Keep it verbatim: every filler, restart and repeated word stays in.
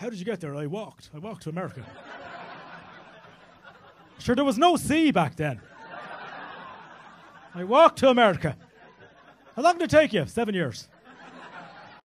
How did you get there? I walked. I walked to America. Sure, there was no sea back then. I walked to America. How long did it take you? Seven years.